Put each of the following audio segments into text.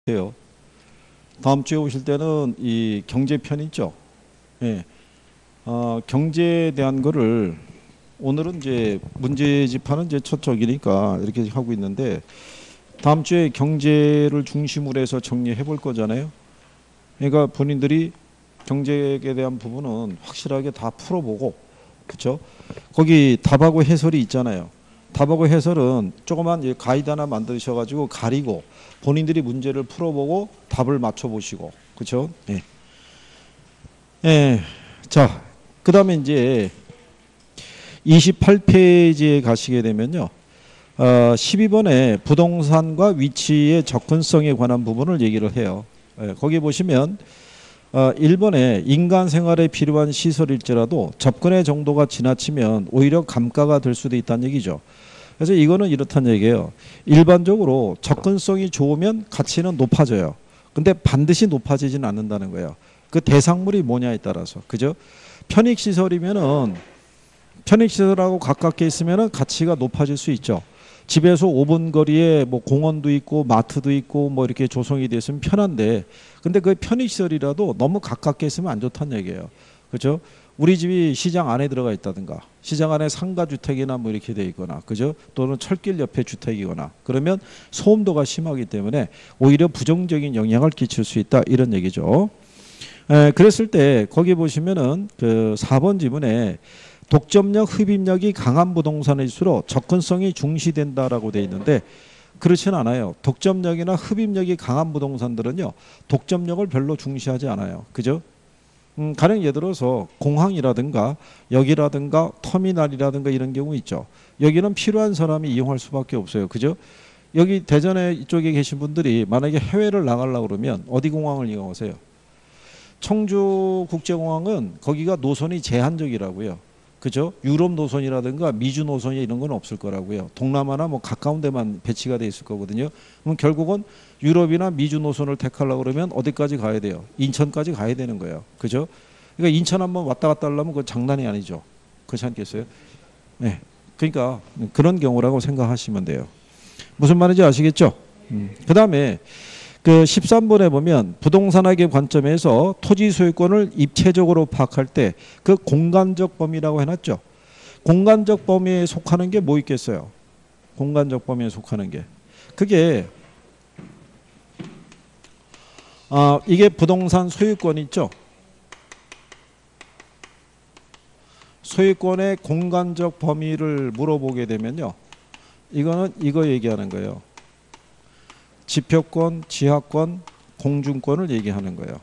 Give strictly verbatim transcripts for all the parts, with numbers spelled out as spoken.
해요. 다음 주에 오실 때는 이 경제편 있죠. 예. 어, 경제에 대한 거를 오늘은 이제 문제집하는 이제 첫 적이니까 이렇게 하고 있는데 다음 주에 경제를 중심으로 해서 정리해 볼 거잖아요. 그러니까 본인들이 경제에 대한 부분은 확실하게 다 풀어보고, 그렇죠? 거기 답하고 해설이 있잖아요. 답하고 해설은 조그만 이제 가이드 하나 만드셔가지고 가리고 본인들이 문제를 풀어보고 답을 맞춰보시고, 그렇죠? 예. 예. 자, 그다음에 이제 이십팔 페이지에 가시게 되면요. 어, 십이 번에 부동산과 위치의 접근성에 관한 부분을 얘기를 해요. 예, 거기 보시면 어, 일 번에 인간 생활에 필요한 시설일지라도 접근의 정도가 지나치면 오히려 감가가 될 수도 있다는 얘기죠. 그래서 이거는 이렇다는 얘기예요. 일반적으로 접근성이 좋으면 가치는 높아져요. 근데 반드시 높아지지는 않는다는 거예요. 그 대상물이 뭐냐에 따라서. 그죠? 편익시설이면은 편익시설하고 가깝게 있으면은 가치가 높아질 수 있죠. 집에서 오 분 거리에 뭐 공원도 있고 마트도 있고 뭐 이렇게 조성이 되어 있으면 편한데, 근데 그 편익시설이라도 너무 가깝게 있으면 안 좋다는 얘기예요. 그죠? 우리 집이 시장 안에 들어가 있다든가 시장 안에 상가주택이나 뭐 이렇게 돼 있거나, 그죠? 또는 철길 옆에 주택이거나 그러면 소음도가 심하기 때문에 오히려 부정적인 영향을 끼칠 수 있다, 이런 얘기죠. 에, 그랬을 때 거기 보시면은 그 사 번 지문에 독점력, 흡입력이 강한 부동산일수록 접근성이 중시된다라고 돼 있는데 그렇진 않아요. 독점력이나 흡입력이 강한 부동산들은요, 독점력을 별로 중시하지 않아요. 그죠? 음, 가령 예를 들어서 공항이라든가 여기라든가 터미널이라든가 이런 경우 있죠. 여기는 필요한 사람이 이용할 수밖에 없어요. 그죠? 여기 대전에 이쪽에 계신 분들이 만약에 해외를 나가려고 그러면 어디 공항을 이용하세요? 청주국제공항은 거기가 노선이 제한적이라고요. 그죠? 유럽 노선이라든가 미주 노선이 이런 건 없을 거라고요. 동남아나 뭐 가까운 데만 배치가 돼 있을 거거든요. 그럼 결국은 유럽이나 미주 노선을 택하려고 그러면 어디까지 가야 돼요? 인천까지 가야 되는 거예요. 그죠? 그러니까 인천 한번 왔다 갔다 하려면 그건 장난이 아니죠. 그렇지 않겠어요? 네. 그러니까 그런 경우라고 생각하시면 돼요. 무슨 말인지 아시겠죠? 음. 그 다음에 그 십삼 번에 보면 부동산학의 관점에서 토지 소유권을 입체적으로 파악할 때 그 공간적 범위라고 해놨죠. 공간적 범위에 속하는 게 뭐 있겠어요? 공간적 범위에 속하는 게 그게 아 이게 부동산 소유권 있죠. 소유권의 공간적 범위를 물어보게 되면요, 이거는 이거 얘기하는 거예요. 지표권, 지하권, 공중권을 얘기하는 거예요.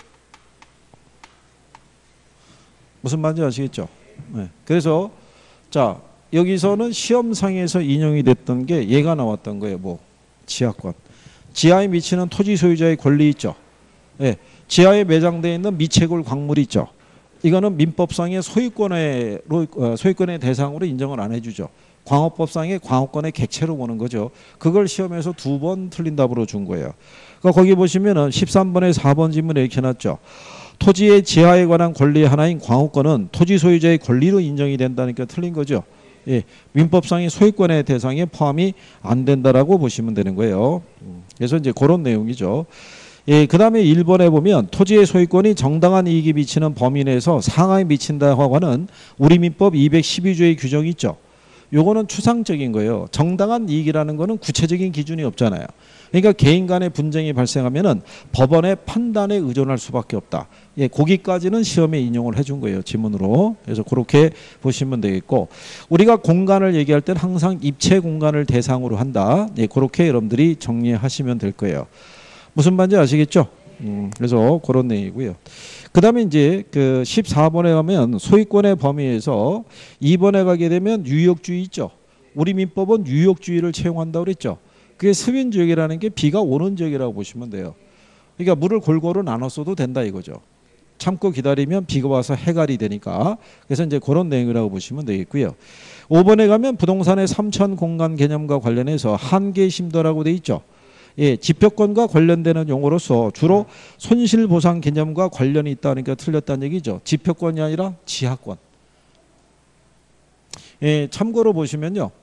무슨 말인지 아시겠죠? 네. 그래서 자 여기서는 시험상에서 인용이 됐던 게 얘가 나왔던 거예요. 뭐 지하권. 지하에 미치는 토지 소유자의 권리 있죠. 네. 지하에 매장되어 있는 미채굴 광물이 있죠. 이거는 민법상의 소유권의 소유권의 대상으로 인정을 안 해주죠. 광업법상의 광업권의 객체로 보는 거죠. 그걸 시험에서 두 번 틀린 답으로 준 거예요. 그러니까 거기 보시면은 십삼 번에 사 번 질문에 이렇게 해놨죠. 토지의 지하에 관한 권리 하나인 광업권은 토지 소유자의 권리로 인정이 된다니까 틀린 거죠. 예, 민법상의 소유권의 대상에 포함이 안 된다라고 보시면 되는 거예요. 그래서 이제 그런 내용이죠. 예, 그 다음에 일 번에 보면 토지의 소유권이 정당한 이익이 미치는 범위 내에서 상하에 미친다고 하는 우리 민법 이백십이 조의 규정이 있죠. 요거는 추상적인 거예요. 정당한 이익이라는 거는 구체적인 기준이 없잖아요. 그러니까 개인 간의 분쟁이 발생하면은 법원의 판단에 의존할 수밖에 없다. 예, 거기까지는 시험에 인용을 해준 거예요. 지문으로. 그래서 그렇게 보시면 되겠고, 우리가 공간을 얘기할 때는 항상 입체 공간을 대상으로 한다. 예, 그렇게 여러분들이 정리하시면 될 거예요. 무슨 말인지 아시겠죠? 음, 그래서 그런 내용이고요. 그 다음에 이제 그 십사 번에 가면 소유권의 범위에서 이 번에 가게 되면 유역주의 있죠. 우리 민법은 유역주의를 채용한다고 그랬죠. 그게 스윈지역이라는 게 비가 오는 지역이라고 보시면 돼요. 그러니까 물을 골고루 나눴어도 된다 이거죠. 참고 기다리면 비가 와서 해갈이 되니까. 그래서 이제 그런 내용이라고 보시면 되겠고요. 오 번에 가면 부동산의 삼천 공간 개념과 관련해서 한계 심도라고 돼 있죠. 예, 지표권과 관련되는 용어로서 주로 손실보상 개념과 관련이 있다니까 틀렸다는 얘기죠. 지표권이 아니라 지하권. 예, 참고로 보시면요.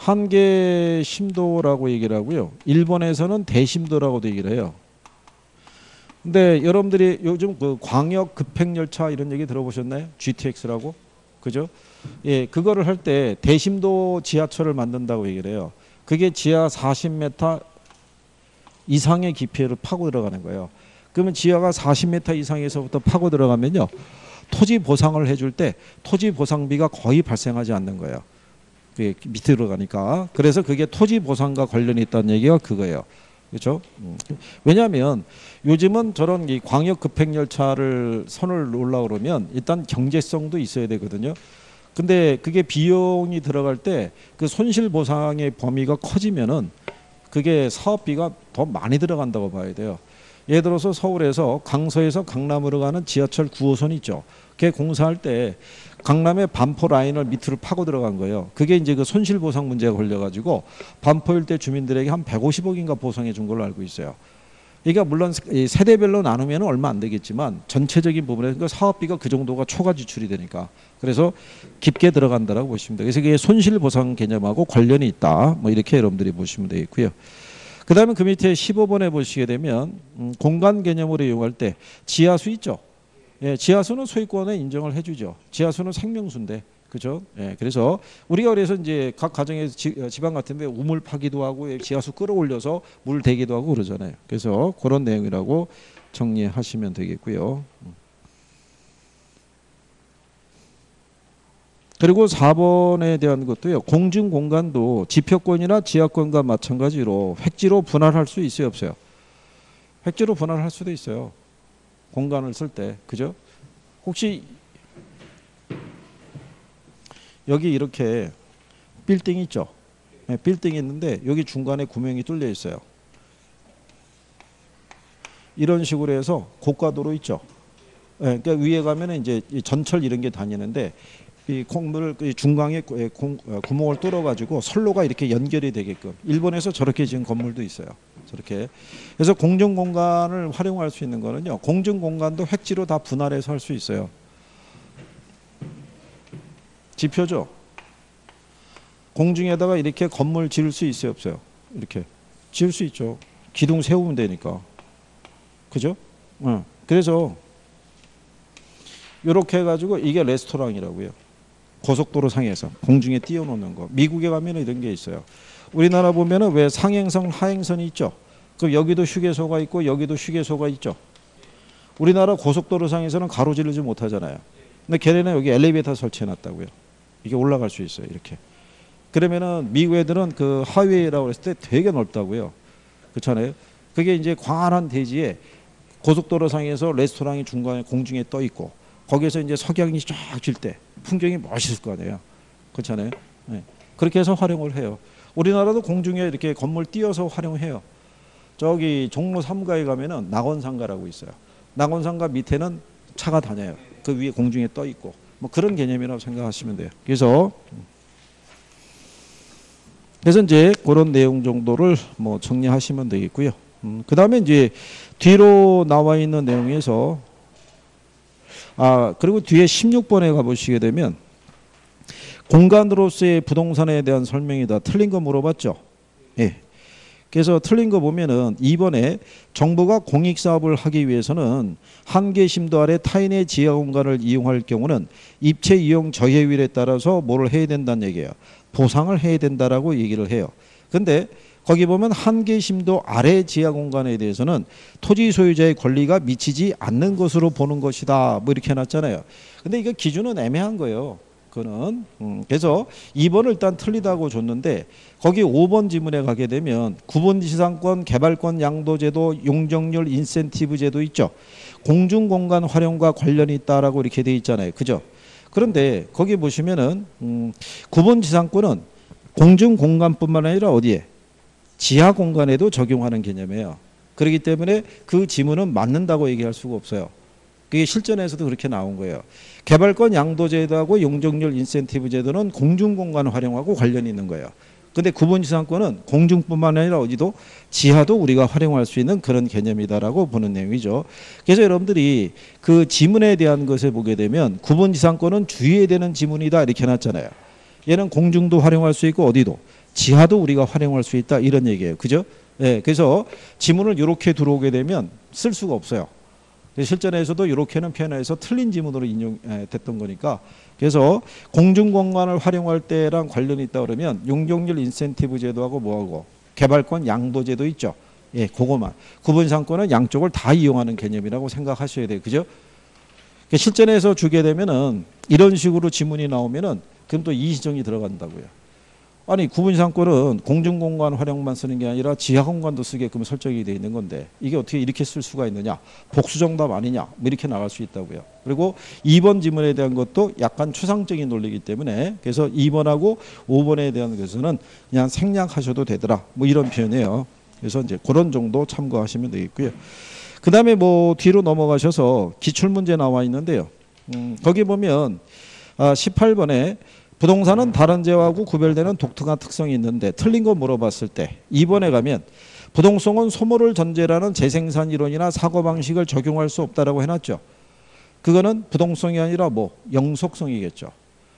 한계 심도라고 얘기를 하고요. 일본에서는 대심도라고도 얘기를 해요. 근데 여러분들이 요즘 그 광역 급행열차 이런 얘기 들어보셨나요? 지티엑스라고? 그죠? 예, 그거를 할 때 대심도 지하철을 만든다고 얘기를 해요. 그게 지하 사십 미터 이상의 깊이를 파고 들어가는 거예요. 그러면 지하가 사십 미터 이상에서부터 파고 들어가면요. 토지 보상을 해줄 때 토지 보상비가 거의 발생하지 않는 거예요. 그게 밑으로 가니까. 그래서 그게 토지 보상과 관련이 있다는 얘기가 그거예요. 그렇죠? 왜냐하면 요즘은 저런 이 광역 급행열차를 선을 놓으려고 그러면 일단 경제성도 있어야 되거든요. 근데 그게 비용이 들어갈 때 그 손실 보상의 범위가 커지면은 그게 사업비가 더 많이 들어간다고 봐야 돼요. 예를 들어서 서울에서 강서에서 강남으로 가는 지하철 구 호선 있죠. 그게 공사할 때 강남의 반포 라인을 밑으로 파고 들어간 거예요. 그게 이제 그 손실 보상 문제가 걸려가지고 반포 일대 주민들에게 한 백오십억인가 보상해 준 걸로 알고 있어요. 그러니까 물론 세대별로 나누면 얼마 안 되겠지만 전체적인 부분에서 사업비가 그 정도가 초과 지출이 되니까 그래서 깊게 들어간다라고 보시면 돼요. 그래서 그게 손실 보상 개념하고 관련이 있다. 뭐 이렇게 여러분들이 보시면 되겠고요. 그 다음에 그 밑에 십오 번에 보시게 되면 음, 공간 개념으로 이용할 때 지하수 있죠. 예, 지하수는 소유권에 인정을 해주죠. 지하수는 생명수인데, 그죠? 예, 그래서 우리가 그래서 이제 각 가정에서 지, 지방 같은데 우물 파기도 하고 지하수 끌어올려서 물 대기도 하고 그러잖아요. 그래서 그런 내용이라고 정리하시면 되겠고요. 그리고 사 번에 대한 것도요. 공중공간도 지표권이나 지하권과 마찬가지로 획지로 분할할 수 있어요, 없어요? 획지로 분할할 수도 있어요. 공간을 쓸 때, 그죠? 혹시 여기 이렇게 빌딩 있죠? 네, 빌딩이 있는데 여기 중간에 구멍이 뚫려 있어요. 이런 식으로 해서 고가도로 있죠? 네, 그러니까 위에 가면 이제 전철 이런 게 다니는데 이 콩물을 중간에 구멍을 뚫어가지고 선로가 이렇게 연결이 되게끔 일본에서 저렇게 지은 건물도 있어요. 저렇게. 그래서 공중공간을 활용할 수 있는 거는요. 공중공간도 획지로 다 분할해서 할 수 있어요. 지표죠. 공중에다가 이렇게 건물 지을 수 있어요, 없어요? 이렇게 지을 수 있죠. 기둥 세우면 되니까. 그죠? 어. 그래서 이렇게 해가지고 이게 레스토랑이라고요. 고속도로 상에서 공중에 띄워놓는 거. 미국에 가면 이런 게 있어요. 우리나라 보면은 왜 상행선, 하행선이 있죠. 그럼 여기도 휴게소가 있고 여기도 휴게소가 있죠. 우리나라 고속도로 상에서는 가로지르지 못하잖아요. 근데 걔네는 여기 엘리베이터 설치해놨다고요. 이게 올라갈 수 있어요. 이렇게. 그러면은 미국 애들은 그 하이웨이라고 했을 때 되게 넓다고요. 그렇잖아요. 그게 이제 광활한 대지에 고속도로 상에서 레스토랑이 중간에 공중에 떠 있고 거기에서 이제 석양이 쫙 질 때 풍경이 멋있을 거 아니에요. 그렇잖아요. 네. 그렇게 해서 활용을 해요. 우리나라도 공중에 이렇게 건물 띄어서 활용해요. 저기 종로 삼 가에 가면은 낙원상가라고 있어요. 낙원상가 밑에는 차가 다녀요. 그 위에 공중에 떠 있고 뭐 그런 개념이라고 생각하시면 돼요. 그래서 그래서 이제 그런 내용 정도를 뭐 정리하시면 되겠고요. 음, 그 다음에 이제 뒤로 나와 있는 내용에서 아 그리고 뒤에 십육 번에 가보시게 되면 공간으로서의 부동산에 대한 설명이다. 틀린 거 물어봤죠? 예. 그래서 틀린 거 보면은 이 번에 정부가 공익사업을 하기 위해서는 한계 심도 아래 타인의 지하 공간을 이용할 경우는 입체 이용 저해율에 따라서 뭐를 해야 된다는 얘기예요. 보상을 해야 된다라고 얘기를 해요. 근데 거기 보면 한계 심도 아래 지하 공간에 대해서는 토지 소유자의 권리가 미치지 않는 것으로 보는 것이다. 뭐 이렇게 해놨잖아요. 근데 이거 기준은 애매한 거예요. 그거는. 음, 그래서 이 번을 일단 틀리다고 줬는데 거기 오 번 지문에 가게 되면 구분지상권, 개발권 양도제도, 용적률 인센티브 제도 있죠. 공중공간 활용과 관련이 있다라고 이렇게 돼 있잖아요. 그죠? 그런데 거기 보시면은 음, 구분지상권은 공중공간뿐만 아니라 어디에? 지하 공간에도 적용하는 개념이에요. 그렇기 때문에 그 지문은 맞는다고 얘기할 수가 없어요. 그게 실전에서도 그렇게 나온 거예요. 개발권 양도제도하고 용적률 인센티브 제도는 공중공간 활용하고 관련이 있는 거예요. 근데 구분지상권은 공중뿐만 아니라 어디도 지하도 우리가 활용할 수 있는 그런 개념이다라고 보는 내용이죠. 그래서 여러분들이 그 지문에 대한 것을 보게 되면 구분지상권은 주의해야 되는 지문이다 이렇게 해놨잖아요. 얘는 공중도 활용할 수 있고 어디도 지하도 우리가 활용할 수 있다 이런 얘기예요. 그죠? 예, 그래서 지문을 이렇게 들어오게 되면 쓸 수가 없어요. 실전에서도 이렇게는 표현해서 틀린 지문으로 인용됐던 거니까. 그래서 공중공간을 활용할 때랑 관련이 있다 그러면 용적률 인센티브 제도하고 뭐하고 개발권 양도 제도 있죠. 예, 그거만. 구분상권은 양쪽을 다 이용하는 개념이라고 생각하셔야 돼요. 그죠? 실전에서 주게 되면은 이런 식으로 지문이 나오면은 그럼 또 이시정이 들어간다고요. 아니 구분상권은 공중공간 활용만 쓰는 게 아니라 지하공간도 쓰게끔 설정이 되어 있는 건데 이게 어떻게 이렇게 쓸 수가 있느냐, 복수정답 아니냐, 뭐 이렇게 나갈 수 있다고요. 그리고 이 번 지문에 대한 것도 약간 추상적인 논리이기 때문에 그래서 이 번하고 오 번에 대한 것은 그냥 생략하셔도 되더라, 뭐 이런 표현이에요. 그래서 이제 그런 정도 참고하시면 되겠고요. 그 다음에 뭐 뒤로 넘어가셔서 기출문제 나와 있는데요. 음, 거기 보면 아, 십팔 번에 부동산은 다른 재화하고 구별되는 독특한 특성이 있는데 틀린 거 물어봤을 때 이 번에 가면 부동성은 소모를 전제라는 재생산 이론이나 사고방식을 적용할 수 없다라고 해놨죠. 그거는 부동성이 아니라 뭐 영속성이겠죠.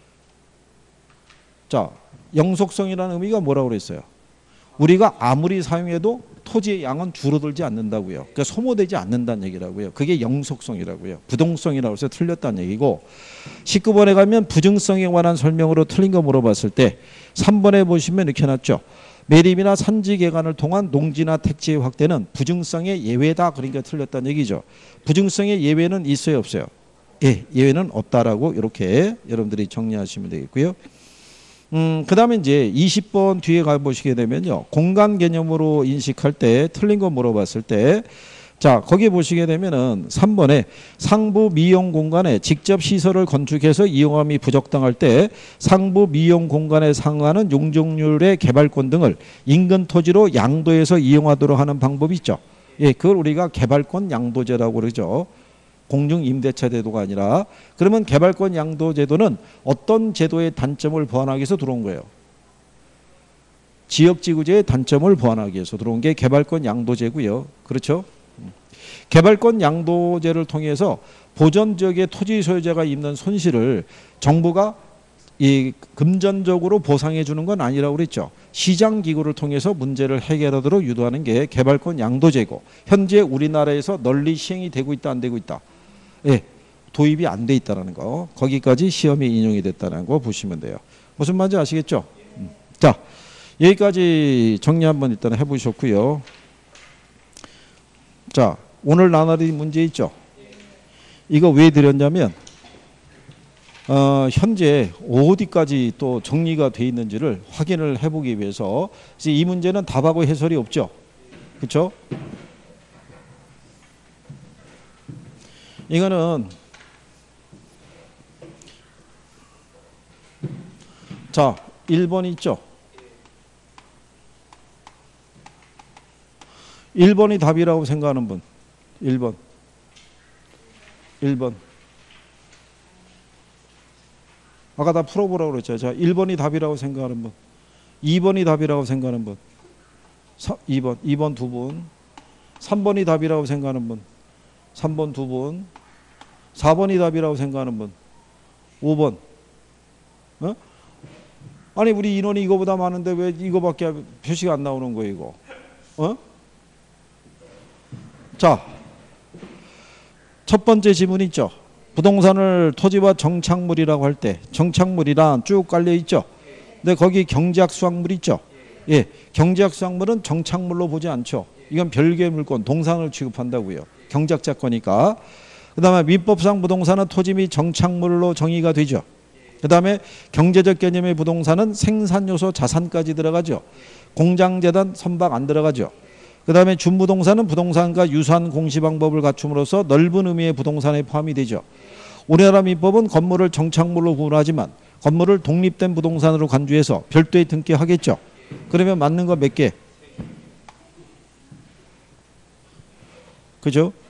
자, 영속성이라는 의미가 뭐라고 그랬어요? 우리가 아무리 사용해도 토지의 양은 줄어들지 않는다고요. 그러니까 소모되지 않는다는 얘기라고요. 그게 영속성이라고요. 부동성이라고 해서 틀렸다는 얘기고, 십구 번에 가면 부증성에 관한 설명으로 틀린 거 물어봤을 때 삼 번에 보시면 이렇게 해놨죠. 매립이나 산지 개간을 통한 농지나 택지의 확대는 부증성의 예외다. 그러니까 틀렸다는 얘기죠. 부증성의 예외는 있어요, 없어요? 예, 예외는 없다라고 이렇게 여러분들이 정리하시면 되겠고요. 음, 그 다음에 이제 이십 번 뒤에 가보시게 되면요. 공간 개념으로 인식할 때 틀린 거 물어봤을 때, 자, 거기 보시게 되면은 삼 번에 상부 미용 공간에 직접 시설을 건축해서 이용함이 부적당할 때 상부 미용 공간에 상하는 용적률의 개발권 등을 인근 토지로 양도해서 이용하도록 하는 방법이 있죠. 예, 그걸 우리가 개발권 양도제라고 그러죠. 공중임대차 제도가 아니라. 그러면 개발권 양도 제도는 어떤 제도의 단점을 보완하기 위해서 들어온 거예요? 지역지구제의 단점을 보완하기 위해서 들어온 게 개발권 양도제고요. 그렇죠? 개발권 양도제를 통해서 보전지역의 토지 소유자가 입는 손실을 정부가 이 금전적으로 보상해 주는 건 아니라고 그랬죠. 시장기구를 통해서 문제를 해결하도록 유도하는 게 개발권 양도제고, 현재 우리나라에서 널리 시행이 되고 있다, 안 되고 있다? 예, 도입이 안 돼 있다는 거. 거기까지 시험에 인용이 됐다는 거 보시면 돼요. 무슨 말인지 아시겠죠? 음. 자, 여기까지 정리 한번 일단 해보셨고요. 자, 오늘 나날이 문제 있죠? 이거 왜 드렸냐면 어, 현재 어디까지 또 정리가 돼 있는지를 확인을 해보기 위해서. 이 문제는 답하고 해설이 없죠? 그렇죠? 이거는 자, 일 번 있죠? 일 번이 답이라고 생각하는 분. 일 번. 일 번. 아까 다 풀어보라고 그랬죠. 자, 일 번이 답이라고 생각하는 분. 이 번이 답이라고 생각하는 분. 이 번. 이 번 두 분. 삼 번이 답이라고 생각하는 분. 삼 번 두 분. 사 번이 답이라고 생각하는 분. 오 번. 어? 아니 우리 인원이 이거보다 많은데 왜 이거밖에 표시가 안 나오는 거예요 이거? 어? 자, 첫 번째 지문 있죠. 부동산을 토지와 정착물이라고 할 때 정착물이란 쭉 깔려 있죠. 근데 거기 경제학 수학물 있죠. 예, 경제학 수학물은 정착물로 보지 않죠. 이건 별개의 물건, 동산을 취급한다고요. 경작자 거니까. 그 다음에 민법상 부동산은 토지 및 정착물로 정의가 되죠. 그 다음에 경제적 개념의 부동산은 생산요소 자산까지 들어가죠. 공장재단 선박 안 들어가죠. 그 다음에 준부동산은 부동산과 유사한 공시방법을 갖춤으로써 넓은 의미의 부동산에 포함이 되죠. 우리나라 민법은 건물을 정착물로 구분하지만 건물을 독립된 부동산으로 간주해서 별도의 등기하겠죠. 그러면 맞는 거 몇 개? 그죠?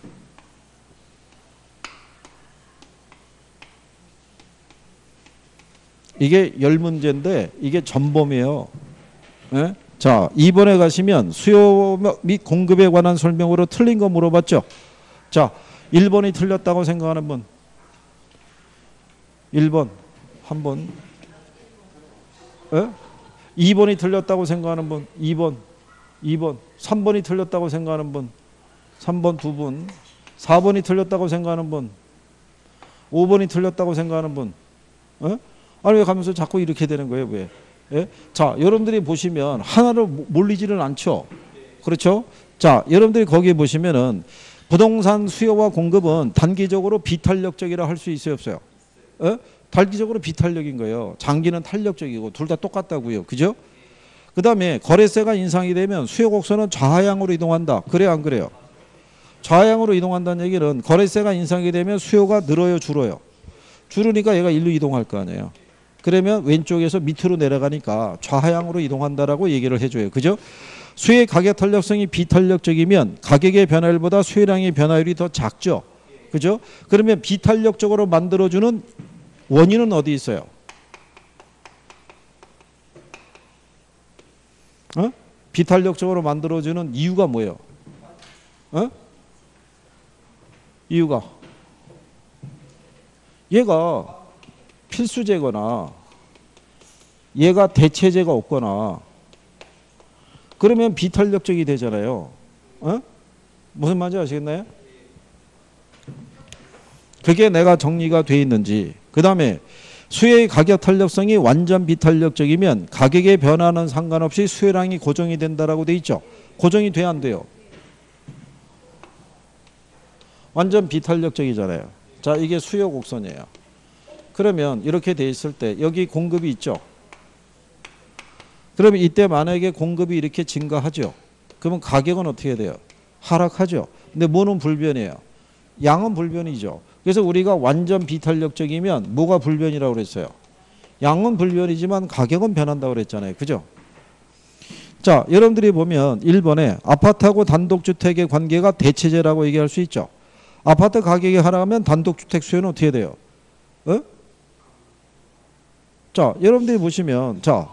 이게 열 문제인데 이게 전범이에요. 예? 자, 이 번에 가시면 수요 및 공급에 관한 설명으로 틀린 거 물어봤죠. 자, 일 번이 틀렸다고 생각하는 분. 일 번 한 번. 예? 이 번이 틀렸다고 생각하는 분, 이 번, 이 번, 삼 번이 틀렸다고 생각하는 분, 삼 번 두 분, 사 번이 틀렸다고 생각하는 분, 오 번이 틀렸다고 생각하는 분. 어? 아니 왜 가면서 자꾸 이렇게 되는 거예요? 왜? 예? 자, 여러분들이 보시면 하나로 몰리지는 않죠. 그렇죠? 자, 여러분들이 거기에 보시면은 부동산 수요와 공급은 단기적으로 비탄력적이라 할 수 있어요, 없어요? 어? 단기적으로 비탄력인 거예요. 장기는 탄력적이고 둘 다 똑같다고요. 그죠? 그 다음에 거래세가 인상이 되면 수요 곡선은 좌하향으로 이동한다. 그래요, 안 그래요? 좌하향으로 이동한다는 얘기는 거래세가 인상이 되면 수요가 늘어요, 줄어요? 줄으니까 얘가 일로 이동할 거 아니에요. 그러면 왼쪽에서 밑으로 내려가니까 좌하향으로 이동한다라고 얘기를 해줘요. 그죠? 수요의 가격 탄력성이 비탄력적이면 가격의 변화율보다 수요량의 변화율이 더 작죠. 그죠? 그러면 비탄력적으로 만들어주는 원인은 어디 있어요? 어? 비탄력적으로 만들어주는 이유가 뭐예요? 어? 이유가 얘가 필수제거나 얘가 대체제가 없거나 그러면 비탄력적이 되잖아요. 어? 무슨 말인지 아시겠나요? 그게 내가 정리가 돼 있는지. 그 다음에 수요의 가격 탄력성이 완전 비탄력적이면 가격의 변화는 상관없이 수요량이 고정이 된다라고 돼 있죠. 고정이 돼야 안 돼요? 완전 비탄력적이잖아요. 자, 이게 수요 곡선이에요. 그러면 이렇게 돼 있을 때 여기 공급이 있죠. 그러면 이때 만약에 공급이 이렇게 증가하죠. 그러면 가격은 어떻게 돼요? 하락하죠. 근데 뭐는 불변이에요? 양은 불변이죠. 그래서 우리가 완전 비탄력적이면 뭐가 불변이라고 그랬어요? 양은 불변이지만 가격은 변한다고 그랬잖아요. 그죠? 자, 여러분들이 보면 일 번에 아파트하고 단독주택의 관계가 대체제라고 얘기할 수 있죠. 아파트 가격이 하락하면 단독주택 수요는 어떻게 돼요? 어? 자, 여러분들이 보시면 자,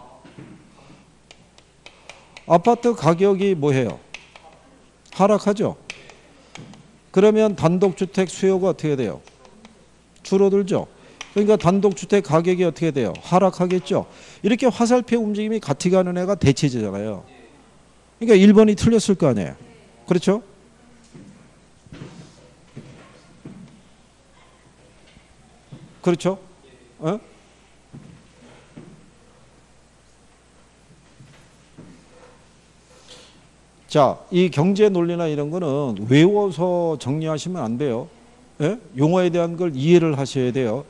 아파트 가격이 뭐해요? 하락하죠. 그러면 단독주택 수요가 어떻게 돼요? 줄어들죠. 그러니까 단독주택 가격이 어떻게 돼요? 하락하겠죠. 이렇게 화살표 움직임이 같이 가는 애가 대체제잖아요. 그러니까 일 번이 틀렸을 거 아니에요. 그렇죠? 그렇죠? 어? 자, 이 경제 논리나 이런 거는 외워서 정리하시면 안 돼요. 예? 용어에 대한 걸 이해를 하셔야 돼요.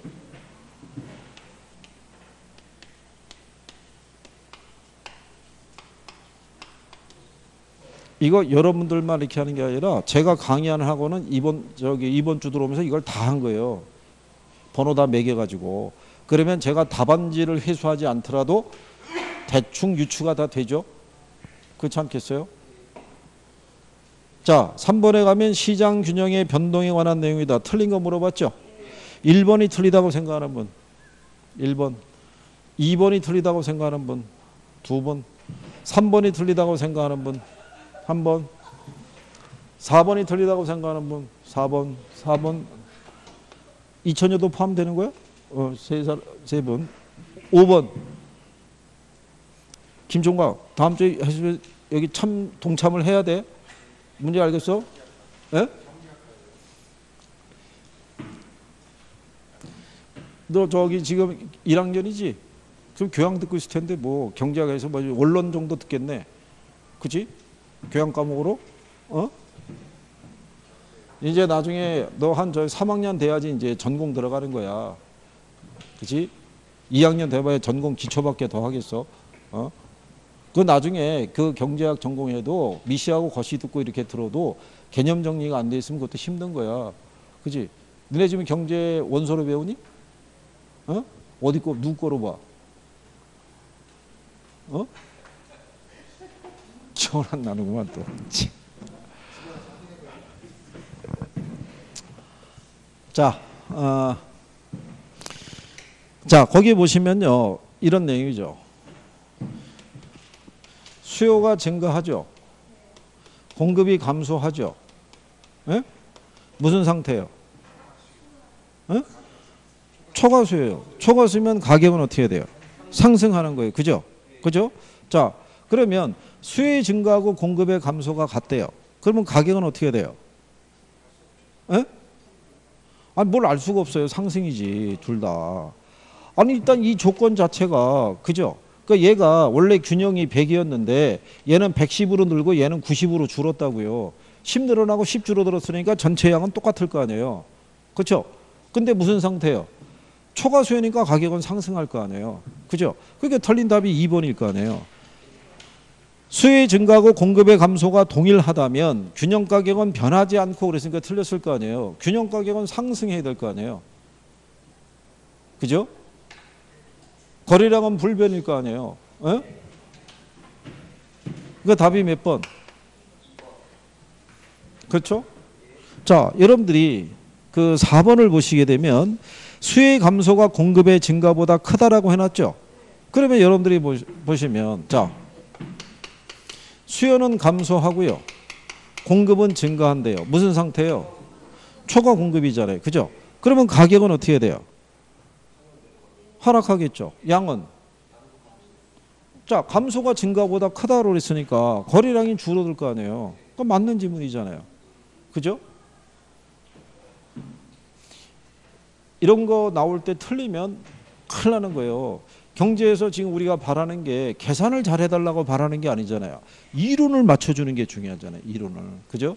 이거 여러분들만 이렇게 하는 게 아니라 제가 강의하는 학원은 이번 저기 이번 주 들어오면서 이걸 다 한 거예요. 번호 다 매겨가지고. 그러면 제가 답안지를 회수하지 않더라도 대충 유추가 다 되죠. 그렇지 않겠어요? 자, 삼 번에 가면 시장 균형의 변동에 관한 내용이다. 틀린 거 물어봤죠? 일 번이 틀리다고 생각하는 분, 일 번. 이 번이 틀리다고 생각하는 분, 두 번. 삼 번이 틀리다고 생각하는 분, 한 번. 사 번이 틀리다고 생각하는 분, 사 번. 사 번. 이천여도 포함되는 거야? 어, 세, 사, 세 분. 오 번. 김종각, 다음 주에 여기 참 동참을 해야 돼. 문제 알겠어? 예? 너 저기 지금 일 학년이지? 그럼 교양 듣고 있을 텐데 뭐 경제학에서 뭐 원론 정도 듣겠네. 그치? 교양 과목으로? 어? 이제 나중에 너 한 저 삼 학년 돼야지 이제 전공 들어가는 거야. 그치? 이 학년 돼봐야 전공 기초밖에 더 하겠어. 어? 그 나중에 그 경제학 전공해도 미시하고 거시 듣고 이렇게 들어도 개념 정리가 안 돼 있으면 그것도 힘든 거야. 그지? 너네 지금 경제 원서로 배우니? 어? 어디 거, 누구 거로 봐? 어? 기억 안 나는구만 또. 자, 어, 자, 거기 보시면요. 이런 내용이죠. 수요가 증가하죠. 공급이 감소하죠. 에? 무슨 상태예요? 에? 초과수예요. 초과수면 가격은 어떻게 돼요? 상승하는 거예요. 그죠? 그죠? 자, 그러면 수요의 증가하고 공급의 감소가 같대요. 그러면 가격은 어떻게 돼요? 에? 아니, 뭘 알 수가 없어요. 상승이지, 둘 다. 아니, 일단 이 조건 자체가, 그죠? 그러니까 얘가 원래 균형이 백이었는데 얘는 백십으로 늘고 얘는 구십으로 줄었다고요. 십 늘어나고 십 줄어들었으니까 전체 양은 똑같을 거 아니에요. 그렇죠? 근데 무슨 상태예요? 초과 수요니까 가격은 상승할 거 아니에요. 그죠? 그러니까 틀린 답이 이 번일 거 아니에요. 수요의 증가하고 공급의 감소가 동일하다면 균형 가격은 변하지 않고 그랬으니까 틀렸을 거 아니에요. 균형 가격은 상승해야 될 거 아니에요. 그죠? 거래량은 불변일 거 아니에요. 에? 그 답이 몇 번? 그렇죠? 자, 여러분들이 그 사 번을 보시게 되면 수요의 감소가 공급의 증가보다 크다라고 해놨죠. 그러면 여러분들이 보시면 자, 수요는 감소하고요. 공급은 증가한대요. 무슨 상태예요? 초과 공급이잖아요. 그죠? 그러면 가격은 어떻게 돼요? 하락하겠죠. 양은? 자, 감소가 증가보다 크다고 그랬으니까 거래량이 줄어들 거 아니에요. 그건 맞는 지문이잖아요. 그죠? 이런 거 나올 때 틀리면 큰일 나는 거예요. 경제에서 지금 우리가 바라는 게 계산을 잘 해달라고 바라는 게 아니잖아요. 이론을 맞춰주는 게 중요하잖아요. 이론을. 그죠?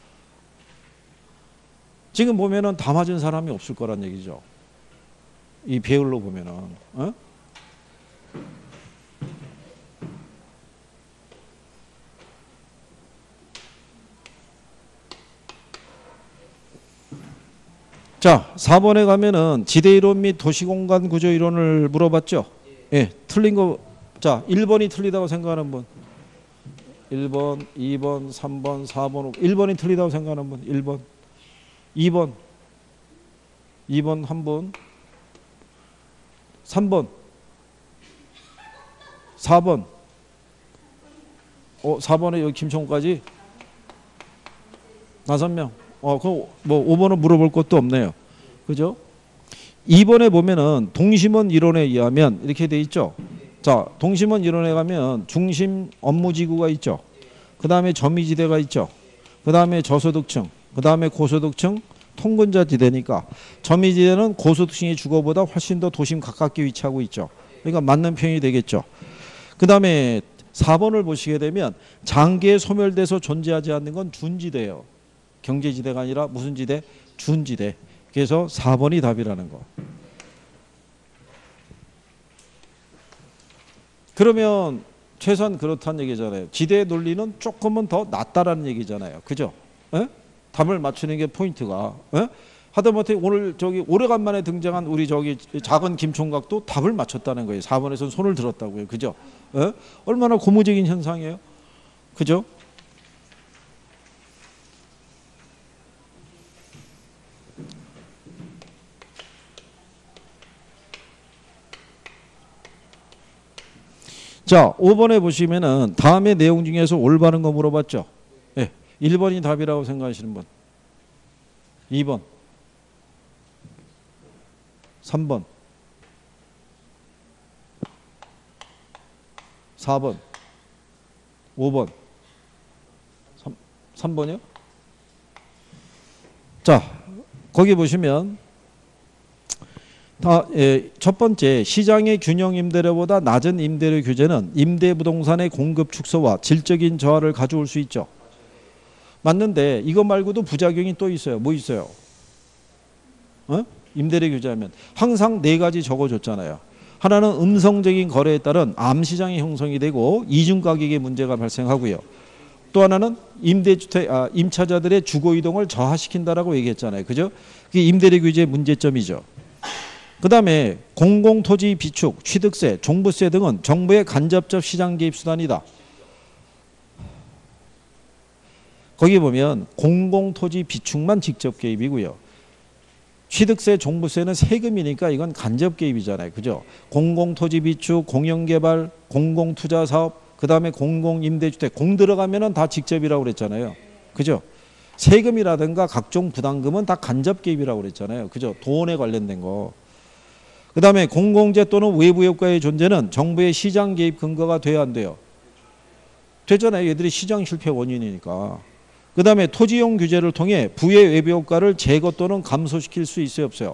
지금 보면은 다 맞은 사람이 없을 거란 얘기죠. 이 배열로 보면은. 어? 자, 사 번에 가면은 지대이론 및 도시공간 구조 이론을 물어봤죠. 예, 틀린 거. 자, 일 번이 틀리다고 생각하는 분. 일 번, 이 번, 삼 번, 사 번, 일 번이 틀리다고 생각하는 분. 일 번. 이 번. 이 번 한 분. 삼 번. 사 번. 어, 사 번에 여기 김총까지 다섯 명. 어, 그럼 뭐 오 번은 물어볼 것도 없네요. 그죠? 이 번에 보면은 동심원 이론에 의하면 이렇게 돼 있죠. 자, 동심원 이론에 가면 중심 업무지구가 있죠. 그 다음에 점유지대가 있죠. 그 다음에 저소득층, 그 다음에 고소득층, 통근자 지대니까 점유지대는 고소득층의 주거보다 훨씬 더 도심 가깝게 위치하고 있죠. 그러니까 맞는 표현이 되겠죠. 그 다음에 사 번을 보시게 되면 장기에 소멸돼서 존재하지 않는 건 준지대예요. 경제지대가 아니라 무슨 지대? 준지대. 그래서 사 번이 답이라는 거. 그러면 최소한 그렇다는 얘기잖아요. 지대의 논리는 조금은 더 낫다라는 얘기잖아요. 그죠? 에? 답을 맞추는 게 포인트가. 에? 하다못해 오늘 저기 오래간만에 등장한 우리 저기 작은 김총각도 답을 맞췄다는 거예요. 사 번에서 손을 들었다고요. 그죠? 에? 얼마나 고무적인 현상이에요. 그죠? 자, 오 번에 보시면은 다음의 내용 중에서 올바른 거 물어봤죠. 예, 일 번이 답이라고 생각하시는 분. 이 번. 삼 번. 사 번. 오 번. 삼, 삼 번이요? 자, 거기 보시면 다, 예, 첫 번째, 시장의 균형 임대료보다 낮은 임대료 규제는 임대부동산의 공급 축소와 질적인 저하를 가져올 수 있죠. 맞는데 이거 말고도 부작용이 또 있어요. 뭐 있어요? 어? 임대료 규제하면 항상 네 가지 적어줬잖아요. 하나는 음성적인 거래에 따른 암시장이 형성이 되고 이중가격의 문제가 발생하고요. 또 하나는 임대주택, 아, 임차자들의 주거이동을 저하시킨다라고 얘기했잖아요. 그죠? 그게 임대료 규제의 문제점이죠. 그 다음에 공공토지 비축, 취득세, 종부세 등은 정부의 간접적 시장 개입 수단이다. 거기 보면 공공토지 비축만 직접 개입이고요. 취득세, 종부세는 세금이니까 이건 간접 개입이잖아요. 그죠? 공공토지 비축, 공영개발, 공공투자사업, 그 다음에 공공임대주택, 공 들어가면은 다 직접이라고 그랬잖아요. 그죠? 세금이라든가 각종 부담금은 다 간접 개입이라고 그랬잖아요. 그죠? 돈에 관련된 거. 그 그 다음에 공공재 또는 외부 효과의 존재는 정부의 시장 개입 근거가 돼야 안 돼요. 되잖아요. 얘들이 시장 실패 원인이니까. 그 다음에 토지용 규제를 통해 부의 외부 효과를 제거 또는 감소시킬 수 있어요, 없어요?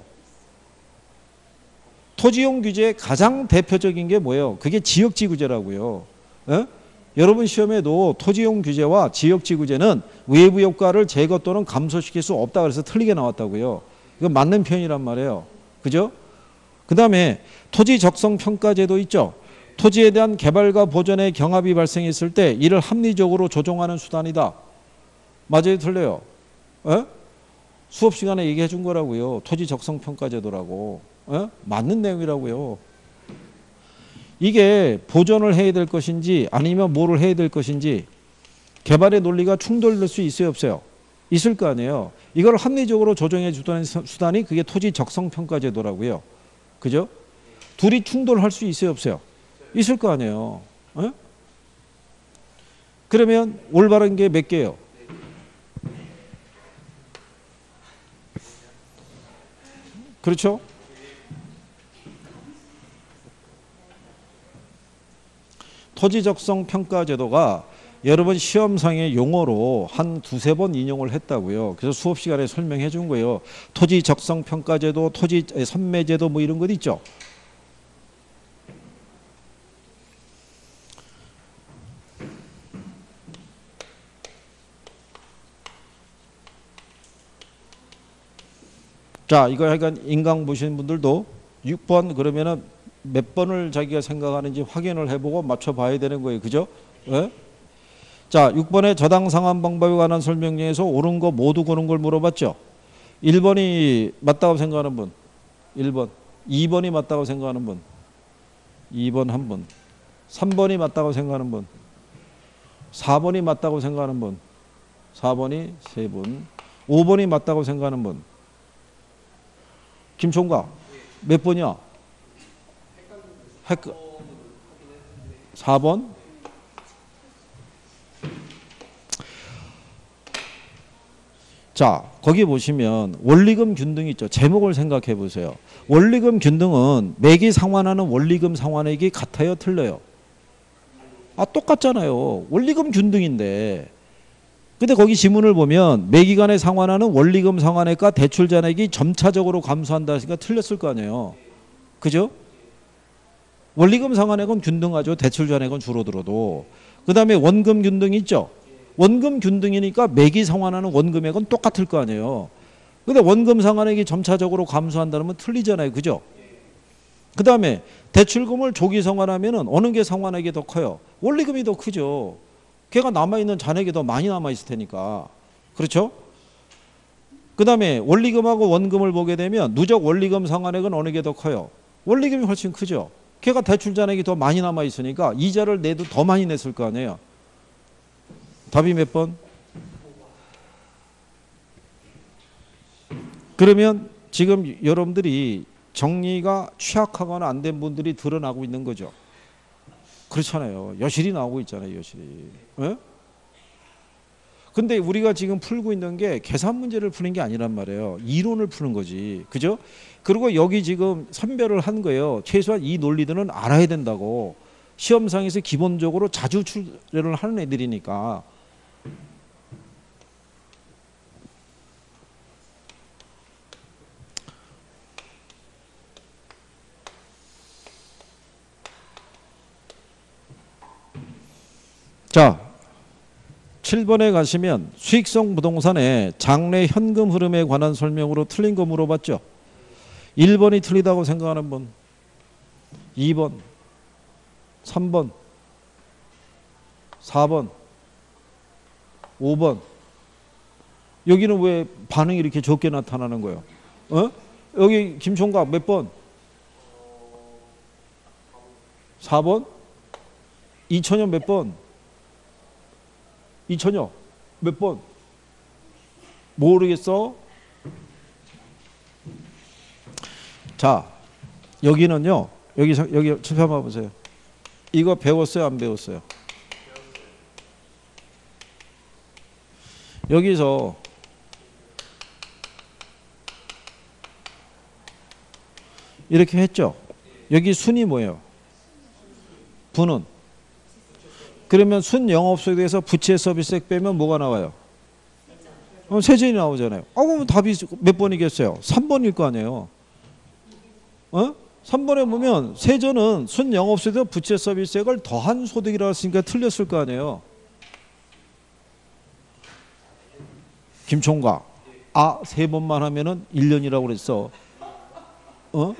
토지용 규제의 가장 대표적인 게 뭐예요? 그게 지역지구제라고요. 에? 여러분 시험에도 토지용 규제와 지역지구제는 외부 효과를 제거 또는 감소시킬 수 없다 그래서 틀리게 나왔다고요. 이건 맞는 표현이란 말이에요. 그죠? 그 다음에 토지 적성 평가제도 있죠. 토지에 대한 개발과 보전의 경합이 발생했을 때 이를 합리적으로 조정하는 수단이다. 맞아요, 틀려요? 에? 수업 시간에 얘기해 준 거라고요. 토지 적성 평가제도라고. 에? 맞는 내용이라고요. 이게 보전을 해야 될 것인지 아니면 뭐를 해야 될 것인지 개발의 논리가 충돌될 수 있어요, 없어요? 있을 거 아니에요. 이걸 합리적으로 조정해 주는 수단이 그게 토지 적성 평가제도라고요. 그죠? 둘이 충돌할 수 있어요, 없어요? 있을 거 아니에요. 에? 그러면 올바른 게 몇 개예요? 그렇죠? 토지적성 평가제도가 여러분 시험상의 용어로 한 두세 번 인용을 했다고요. 그래서 수업 시간에 설명해 준 거예요. 토지적성 평가제도, 토지 선매제도 뭐 이런 것 있죠. 자, 이거 약간 인강 보시는 분들도 육 번 그러면은 몇 번을 자기가 생각하는지 확인을 해보고 맞춰봐야 되는 거예요. 그죠? 예? 자, 육 번에 저당 상환 방법에 관한 설명 중에서 옳은 거 모두 고른 걸 물어봤죠. 일 번이 맞다고 생각하는 분. 일 번. 이 번이 맞다고 생각하는 분. 이 번 한 분. 삼 번이 맞다고 생각하는 분. 사 번이 맞다고 생각하는 분. 사 번이 세 분. 오 번이 맞다고 생각하는 분. 김총각. 몇 번이야? 헷갈... 사 번? 자, 거기 보시면 원리금 균등 있죠. 제목을 생각해 보세요. 원리금 균등은 매기 상환하는 원리금 상환액이 같아요, 틀려요? 아, 똑같잖아요. 원리금 균등인데. 근데 거기 지문을 보면 매기간에 상환하는 원리금 상환액과 대출 잔액이 점차적으로 감소한다 하니까 틀렸을 거 아니에요. 그죠? 원리금 상환액은 균등하죠. 대출 잔액은 줄어들어도. 그 다음에 원금 균등 있죠. 원금 균등이니까 매기 상환하는 원금액은 똑같을 거 아니에요. 근데 원금 상환액이 점차적으로 감소한다면 틀리잖아요. 그죠? 그 다음에 대출금을 조기 상환하면 어느 게 상환액이 더 커요? 원리금이 더 크죠. 걔가 남아있는 잔액이 더 많이 남아있을 테니까. 그렇죠? 그 다음에 원리금하고 원금을 보게 되면 누적 원리금 상환액은 어느 게 더 커요? 원리금이 훨씬 크죠. 걔가 대출 잔액이 더 많이 남아있으니까 이자를 내도 더 많이 냈을 거 아니에요. 답이 몇 번? 그러면 지금 여러분들이 정리가 취약하거나 안 된 분들이 드러나고 있는 거죠. 그렇잖아요. 여실히 나오고 있잖아요. 여실히. 에? 근데 우리가 지금 풀고 있는 게 계산 문제를 푸는 게 아니란 말이에요. 이론을 푸는 거지. 그죠? 그리고 여기 지금 선별을 한 거예요. 최소한 이 논리들은 알아야 된다고. 시험상에서 기본적으로 자주 출제를 하는 애들이니까. 자, 칠 번에 가시면 수익성 부동산의 장래 현금 흐름에 관한 설명으로 틀린 거 물어봤죠. 일 번이 틀리다고 생각하는 분, 이 번, 삼 번, 사 번, 오 번. 여기는 왜 반응이 이렇게 적게 나타나는 거예요? 어? 여기 김총각 몇 번? 사 번? 이천여 몇 번? 이천여 몇 번? 모르겠어? 자, 여기는요. 여기 여기 칠표 한번 보세요. 이거 배웠어요, 안 배웠어요? 여기서 이렇게 했죠. 여기 순이 뭐예요? 부는. 그러면 순 영업소득에서 부채 서비스액 빼면 뭐가 나와요? 어, 세전이 나오잖아요. 아, 그러면 답이 몇 번이겠어요? 삼 번일 거 아니에요. 어? 삼 번에 보면 세전은 순 영업소득 부채 서비스액을 더한 소득이라고 했으니까 틀렸을 거 아니에요. 김총각. 아, 세 번만 하면은 일 년이라고 그랬어. 어?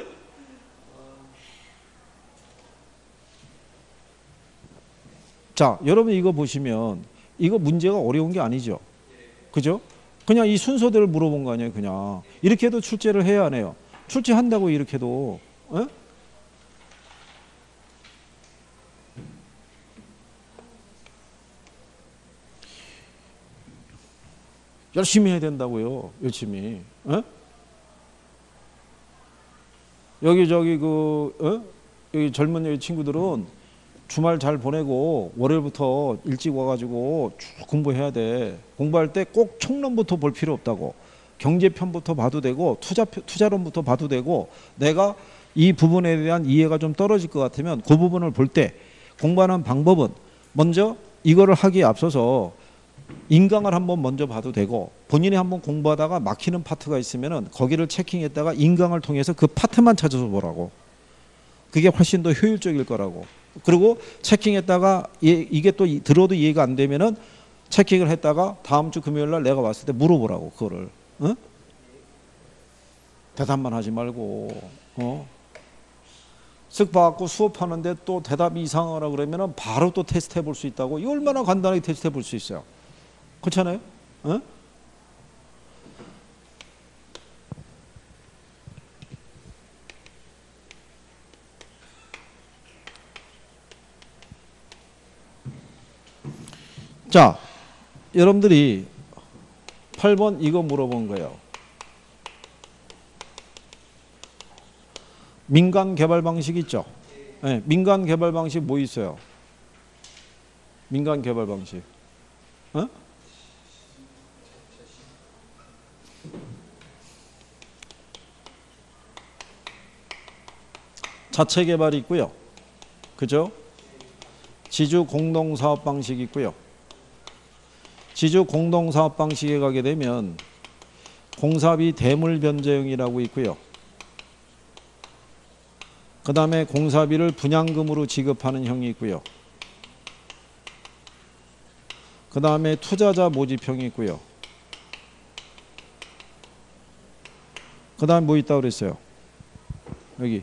자, 여러분 이거 보시면 이거 문제가 어려운 게 아니죠. 그죠? 그냥 이 순서대로 물어본 거 아니에요, 그냥. 이렇게 해도 출제를 해야 하네요. 출제한다고 이렇게 해도. 어? 열심히 해야 된다고요. 열심히. 어? 여기 저기 그 어? 여기 젊은 여기 친구들은 주말 잘 보내고 월요일부터 일찍 와가지고 쭉 공부해야 돼. 공부할 때 꼭 총론부터 볼 필요 없다고. 경제편부터 봐도 되고 투자 투자론부터 봐도 되고 내가 이 부분에 대한 이해가 좀 떨어질 것 같으면 그 부분을 볼 때 공부하는 방법은 먼저 이거를 하기에 앞서서 인강을 한번 먼저 봐도 되고 본인이 한번 공부하다가 막히는 파트가 있으면은 거기를 체킹했다가 인강을 통해서 그 파트만 찾아서 보라고. 그게 훨씬 더 효율적일 거라고. 그리고 체킹했다가 이게 또 들어도 이해가 안 되면은 체킹을 했다가 다음 주 금요일 날 내가 왔을 때 물어보라고 그거를. 어? 대답만 하지 말고 어? 쓱 봐갖고 수업하는데 또 대답이 이상하라 그러면은 바로 또 테스트 해볼 수 있다고. 이거 얼마나 간단하게 테스트 해볼 수 있어요. 그렇잖아요? 어? 자, 여러분들이 팔 번 이거 물어본 거예요. 민간 개발 방식 있죠? 네, 민간 개발 방식 뭐 있어요? 민간 개발 방식. 어? 자체 개발이 있고요. 그죠? 지주 공동사업 방식이 있고요. 지주 공동사업 방식에 가게 되면 공사비 대물 변제형이라고 있고요. 그 다음에 공사비를 분양금으로 지급하는 형이 있고요. 그 다음에 투자자 모집형이 있고요. 그 다음에 뭐 있다고 그랬어요? 여기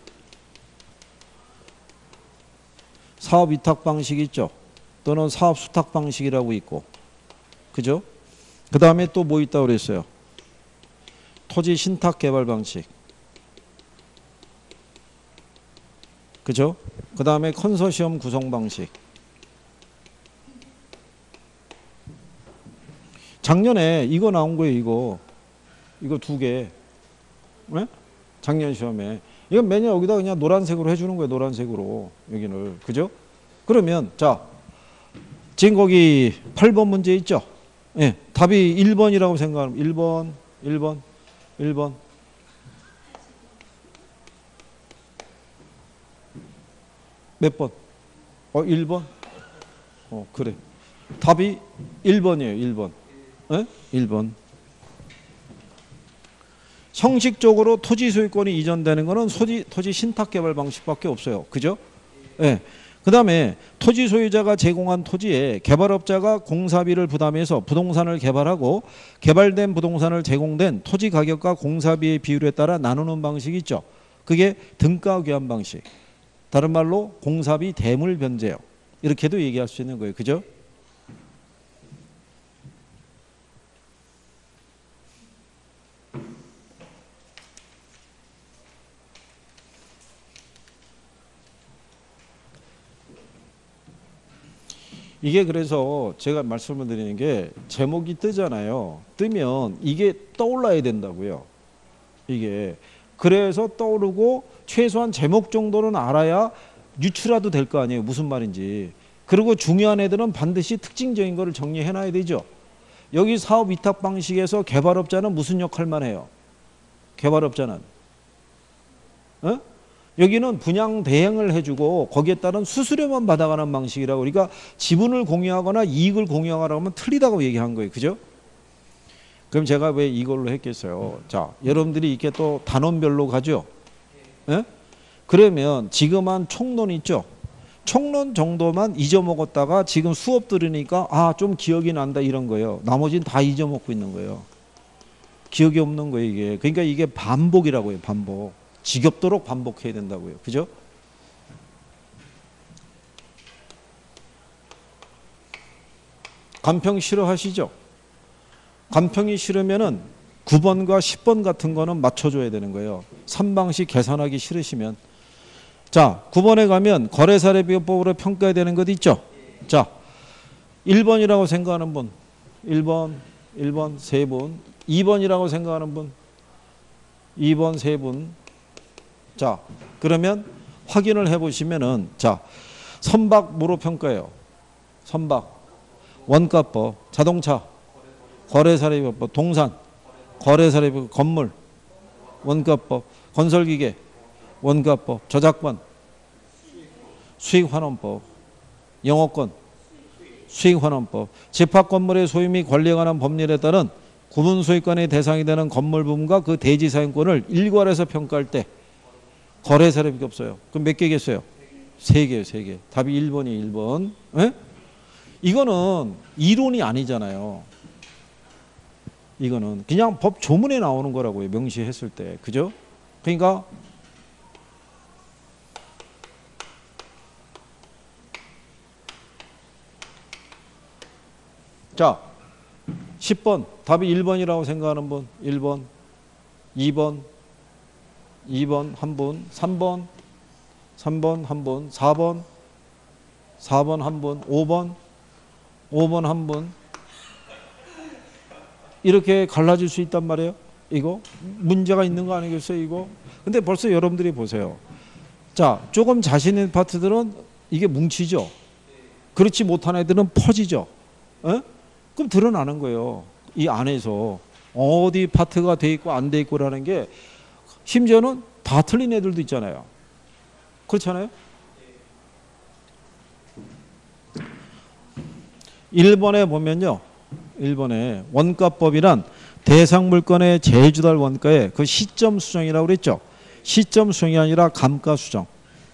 사업 위탁 방식 있죠? 또는 사업 수탁 방식이라고 있고. 그죠? 그 다음에 또 뭐 있다고 그랬어요? 토지 신탁 개발 방식. 그죠? 그 다음에 컨소시엄 구성 방식. 작년에 이거 나온 거예요, 이거. 이거 두 개. 네? 작년 시험에. 이건 매년 여기다 그냥 노란색으로 해주는 거예요, 노란색으로. 여기를. 그죠? 그러면, 자, 지금 거기 팔 번 문제 있죠? 예, 네, 답이 일 번이라고 생각하면 일 번, 일 번, 일 번. 몇 번? 어, 일 번? 어, 그래. 답이 일 번이에요, 일 번. 예? 일 번. 형식적으로 토지 소유권이 이전되는 거는 토지, 토지 신탁 개발 방식밖에 없어요. 그죠? 예. 그 다음에 토지 소유자가 제공한 토지에 개발업자가 공사비를 부담해서 부동산을 개발하고 개발된 부동산을 제공된 토지 가격과 공사비의 비율에 따라 나누는 방식이 있죠. 그게 등가 교환 방식. 다른 말로 공사비 대물 변제요. 이렇게도 얘기할 수 있는 거예요. 그죠? 이게 그래서 제가 말씀을 드리는 게 제목이 뜨잖아요. 뜨면 이게 떠올라야 된다고요. 이게. 그래서 떠오르고 최소한 제목 정도는 알아야 유추라도 될 거 아니에요. 무슨 말인지. 그리고 중요한 애들은 반드시 특징적인 거를 정리해 놔야 되죠. 여기 사업 위탁 방식에서 개발업자는 무슨 역할만 해요? 개발업자는. 어? 여기는 분양 대행을 해주고 거기에 따른 수수료만 받아가는 방식이라고. 그러니까 지분을 공유하거나 이익을 공유하거나 하면 틀리다고 얘기한 거예요. 그죠? 그럼 제가 왜 이걸로 했겠어요? 자, 여러분들이 이렇게 또 단원별로 가죠? 예? 그러면 지금 한 총론 있죠? 총론 정도만 잊어먹었다가 지금 수업 들으니까 아, 좀 기억이 난다 이런 거예요. 나머지는 다 잊어먹고 있는 거예요. 기억이 없는 거예요, 이게. 그러니까 이게 반복이라고요, 반복. 지겹도록 반복해야 된다고요. 그죠? 간평 싫어하시죠? 간평이 싫으면은 구 번과 십 번 같은 거는 맞춰줘야 되는 거예요. 삼 방식 계산하기 싫으시면. 자, 구 번에 가면 거래사례비교법으로 평가해야 되는 것 있죠? 자, 일 번이라고 생각하는 분, 일 번, 일 번 세 분, 이 번이라고 생각하는 분, 이 번 세 분. 자, 그러면 확인을 해보시면은, 자, 선박 뭐로 평가해요? 선박, 원가법, 자동차, 거래사례비법, 동산, 거래사례비법, 건물, 원가법, 건설기계, 원가법, 저작권, 수익환원법, 영업권, 수익환원법, 집합건물의 소유 및 관리에 관한 법률에 따른 구분소유권의 대상이 되는 건물 부분과 그 대지사용권을 일괄해서 평가할 때 거래사례비가 없어요. 그럼 몇 개겠어요? 세 개요, 세 개. 답이 일 번이 일 번. 에? 이거는 이론이 아니잖아요. 이거는 그냥 법 조문에 나오는 거라고요. 명시했을 때. 그죠? 그러니까 자, 십 번. 답이 일 번이라고 생각하는 분. 일 번, 이 번, 이 번 한 분, 삼 번, 삼 번 한 분, 사 번, 사 번 한 분, 오 번, 오 번 한 분. 이렇게 갈라질 수 있단 말이에요. 이거 문제가 있는 거 아니겠어요, 이거? 근데 벌써 여러분들이 보세요. 자, 조금 자신 있는 파트들은 이게 뭉치죠. 그렇지 못한 애들은 퍼지죠. 에? 그럼 드러나는 거예요. 이 안에서 어디 파트가 돼 있고 안 돼 있고라는 게, 심지어는 다 틀린 애들도 있잖아요. 그렇잖아요? 일 번에 보면요. 일 번에 원가법이란 대상 물건의 제주달 원가의 그 시점 수정이라고 그랬죠. 시점 수정이 아니라 감가 수정.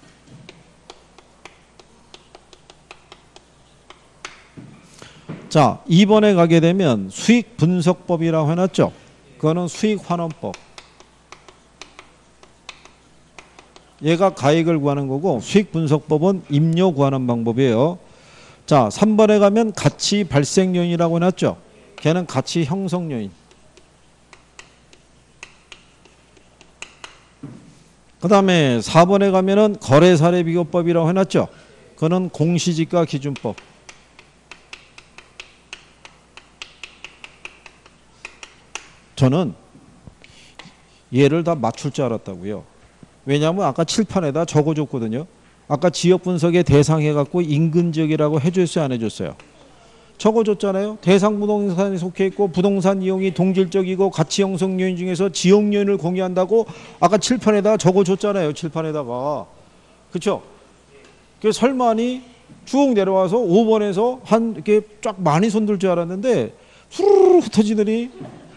자, 이 번에 가게 되면 수익 분석법이라고 해놨죠. 그거는 수익 환원법. 얘가 가액을 구하는 거고, 수익 분석법은 임료 구하는 방법이에요. 자, 삼 번에 가면 가치 발생 요인이라고 해놨죠. 걔는 가치 형성 요인. 그 다음에 사 번에 가면은 거래 사례 비교법이라고 해놨죠. 그거는 공시지가 기준법. 저는 얘를 다 맞출 줄 알았다고요. 왜냐하면 아까 칠판에다 적어줬거든요. 아까 지역 분석의 대상 해갖고 인근 지역이라고 해줬어요, 안 해줬어요? 적어줬잖아요. 대상 부동산에 속해 있고 부동산 이용이 동질적이고 가치 형성 요인 중에서 지역 요인을 공유한다고 아까 칠판에다가 적어줬잖아요. 칠판에다가. 그렇죠? 그 설마니 쭉 내려와서 오 번에서 한 이렇게 쫙 많이 손들 줄 알았는데 후루룩 흩어지더니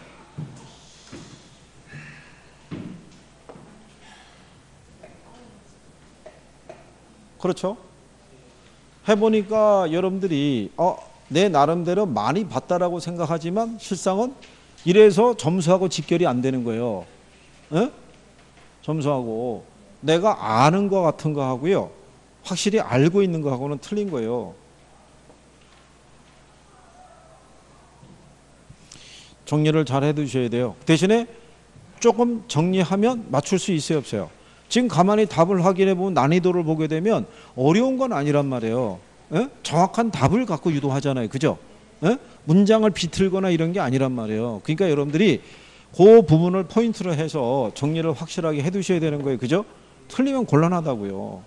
그렇죠? 해보니까 여러분들이 어, 내 나름대로 많이 봤다라고 생각하지만 실상은 이래서 점수하고 직결이 안 되는 거예요. 에? 점수하고 내가 아는 거 같은 거 하고요, 확실히 알고 있는 거하고는 틀린 거예요. 정리를 잘 해두셔야 돼요. 대신에 조금 정리하면 맞출 수 있어요, 없어요? 지금 가만히 답을 확인해 보면 난이도를 보게 되면 어려운 건 아니란 말이에요. 에? 정확한 답을 갖고 유도하잖아요. 그죠? 에? 문장을 비틀거나 이런 게 아니란 말이에요. 그러니까 여러분들이 그 부분을 포인트로 해서 정리를 확실하게 해두셔야 되는 거예요. 그죠? 틀리면 곤란하다고요.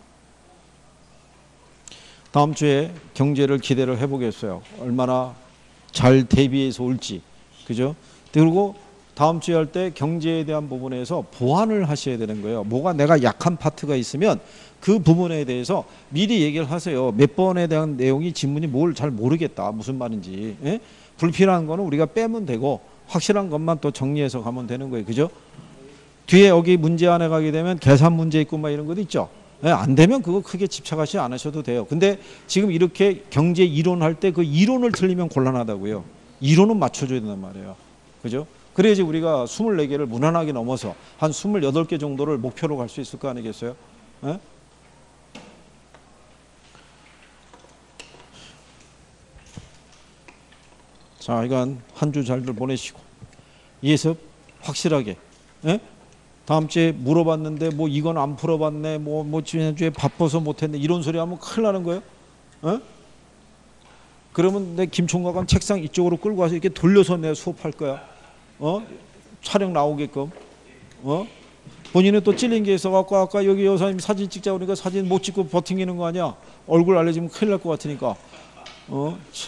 다음 주에 경제를 기대를 해보겠어요. 얼마나 잘 대비해서 올지. 그죠? 그리고 다음 주에 할 때 경제에 대한 부분에서 보완을 하셔야 되는 거예요. 뭐가 내가 약한 파트가 있으면 그 부분에 대해서 미리 얘기를 하세요. 몇 번에 대한 내용이 지문이 뭘 잘 모르겠다. 무슨 말인지. 예? 불필요한 거는 우리가 빼면 되고 확실한 것만 또 정리해서 가면 되는 거예요. 그죠? 뒤에 여기 문제 안에 가게 되면 계산 문제 있고 막 이런 것도 있죠. 예, 안 되면 그거 크게 집착하지 않으셔도 돼요. 근데 지금 이렇게 경제 이론 할 때 그 이론을 틀리면 곤란하다고요. 이론은 맞춰줘야 된단 말이에요. 그죠? 그래야지 우리가 스물네 개를 무난하게 넘어서 한 스물여덟 개 정도를 목표로 갈 수 있을 거 아니겠어요? 예? 자, 이건 한 주 잘들 보내시고 예습 확실하게. 예? 다음 주에 물어봤는데 뭐 이건 안 풀어봤네, 뭐, 뭐 지난주에 바빠서 못했네, 이런 소리 하면 큰일 나는 거예요. 어? 그러면 내 김총각은 책상 이쪽으로 끌고 와서 이렇게 돌려서 내 수업할 거야. 어? 촬영 나오게끔. 어? 본인은 또 찔린 게 있어갖고 아까 여기 여사님 사진 찍자 그러니까 사진 못 찍고 버팅기는 거 아니야. 얼굴 알려지면 큰일 날 것 같으니까. 어? 참.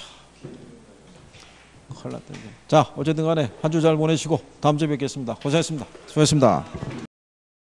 큰일 났다. 자, 어쨌든 간에 한 주 잘 보내시고 다음 주에 뵙겠습니다. 고생했습니다. 수고했습니다.